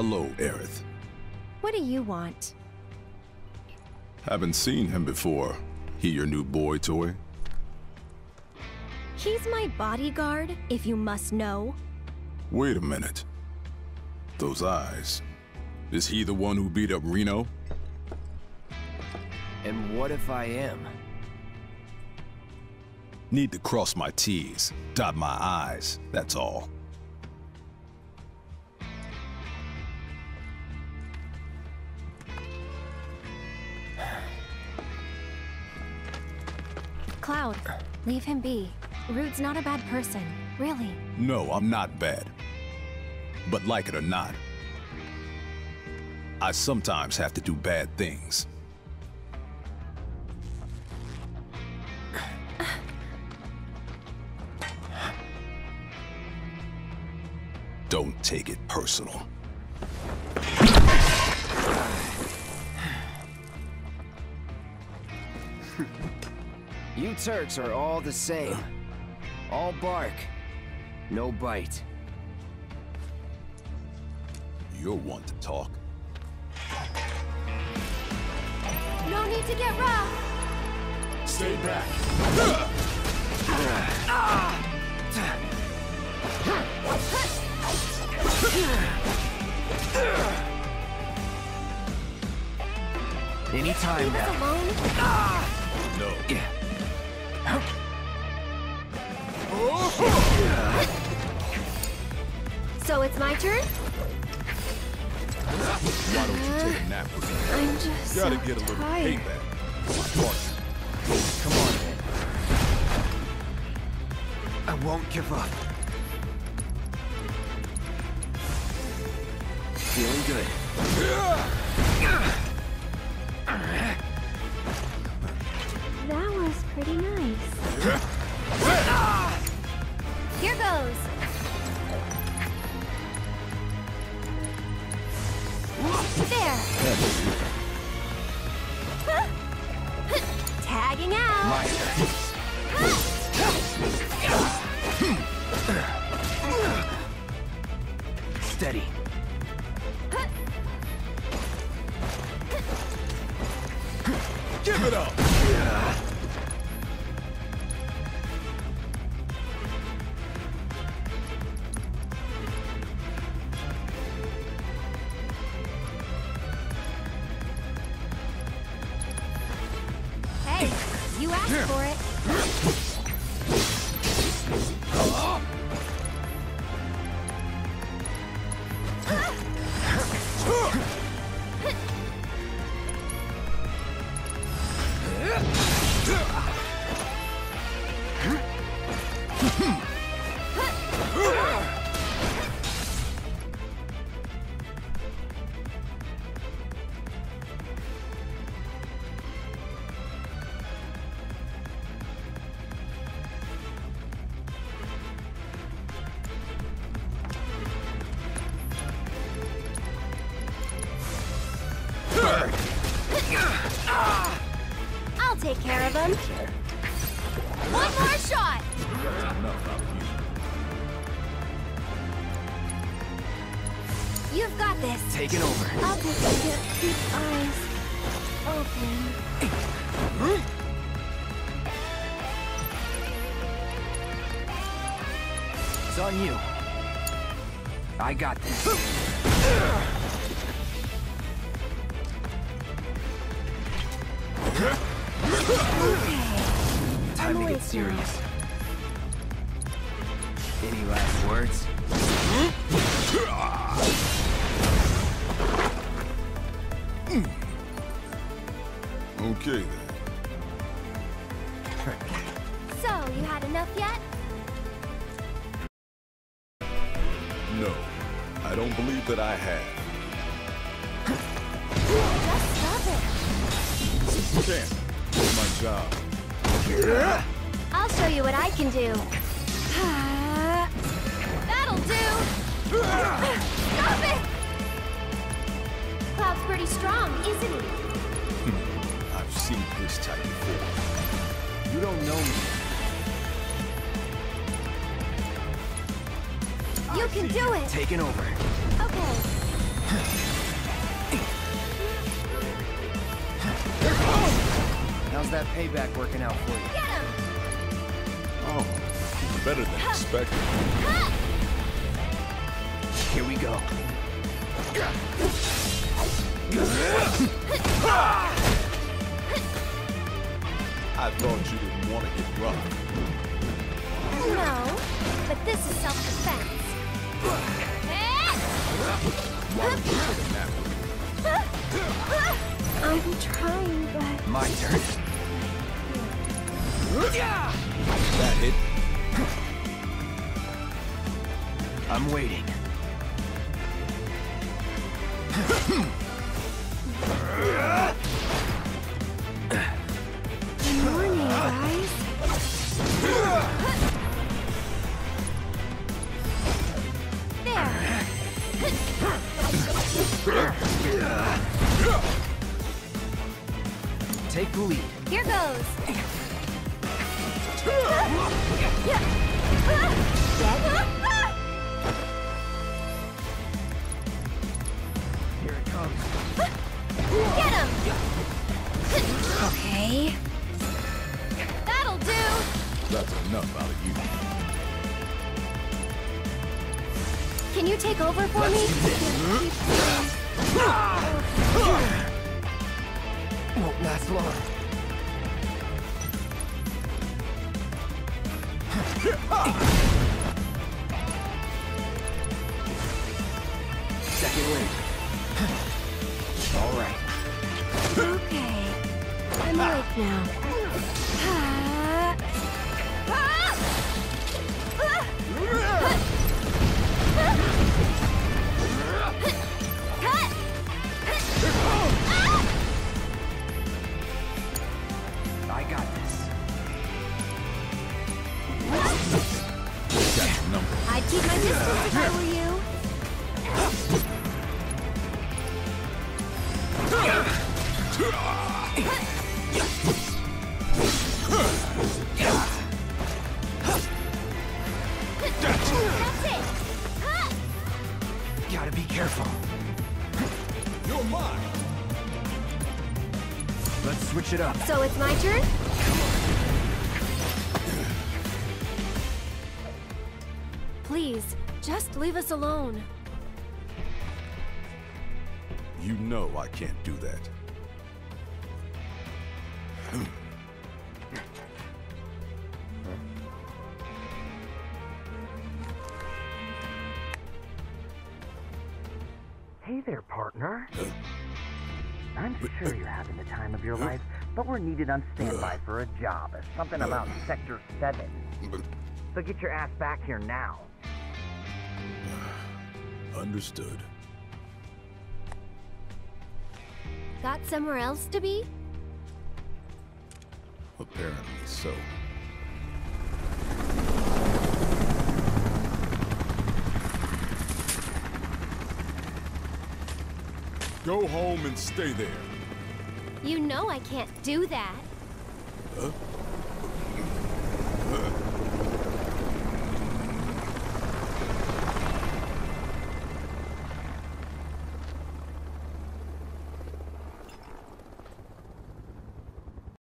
Hello, Aerith. What do you want? Haven't seen him before. He your new boy toy? He's my bodyguard, if you must know. Wait a minute. Those eyes. Is he the one who beat up Reno? And what if I am? Need to cross my T's, dot my I's, that's all. Cloud, leave him be. Rude's not a bad person, really. No, I'm not bad. But like it or not, I sometimes have to do bad things. Don't take it personal. You Turks are all the same. All bark, no bite. You're one to talk. No need to get rough! Stay back. Anytime Leave us now. alone? No. So it's my turn? Why don't you take a nap with me? I'm just Gotta so get a little tired. payback. My partner. Come on, man. I won't give up. Feeling good. That was pretty nice. Here goes. There. Tagging out. My turn. Steady. Give it up! Hey, you asked for it. I'll take care of him. One more shot. You've got this. Taking over. I'll take it. Keep eyes open. It's on you. I got this. Time to get serious. Any last words? Okay then. So, you had enough yet? No, I don't believe that I have. Just stop it. Can't. It's my job. I'll show you what I can do. That'll do. Stop it! Cloud's pretty strong, isn't he? I've seen this type before. You don't know me. You can do it. Taking over. Okay. How's that payback working out for you? Get him! Oh, better than expected. Here we go. I thought you didn't want to get robbed. No, but this is self-defense. Why don't you take a nap? I'm trying, but... My turn. That hit? I'm waiting. Good morning, guys. Take the lead. Here goes. Here it comes. Get him! Okay. That'll do! That's enough out of you. Can you take over for me? Won't last long. Second win. All right. Okay. I'm awake now. I got this. Got your number. I'd keep my distance if I were you. That's it! Gotta be careful. You're mine. Let's switch it up. So it's my turn? Please, just leave us alone. You know I can't do that. Hey there, partner. I'm sure you're having the time of your life, but we're needed on standby for a job. Something about Sector 7. So get your ass back here now. Understood. Got somewhere else to be? Apparently so. Go home and stay there. You know I can't do that. Huh?